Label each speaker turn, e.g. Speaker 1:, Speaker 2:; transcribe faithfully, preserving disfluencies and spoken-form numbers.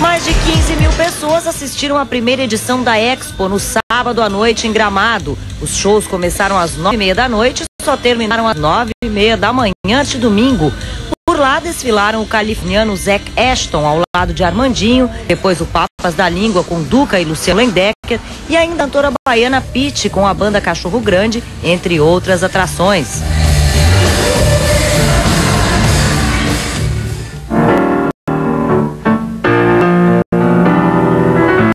Speaker 1: Mais de quinze mil pessoas assistiram à primeira edição da Expo no sábado à noite em Gramado. Os shows começaram às nove e meia da noite e só terminaram às nove e meia da manhã de domingo. Por lá desfilaram o californiano Zac Ashton ao lado de Armandinho, depois o Papas da Língua com Duca e Luciano Lendecker e ainda a cantora baiana Pitty com a banda Cachorro Grande, entre outras atrações.